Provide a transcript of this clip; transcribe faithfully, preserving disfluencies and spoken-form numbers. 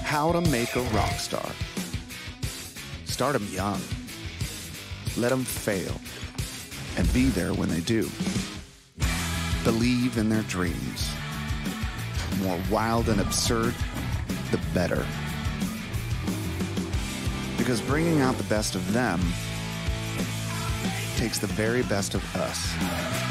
How to make a rock star. Start them young. Let them fail. And be there when they do. Believe in their dreams. The more wild and absurd, the better. Because bringing out the best of them takes the very best of us.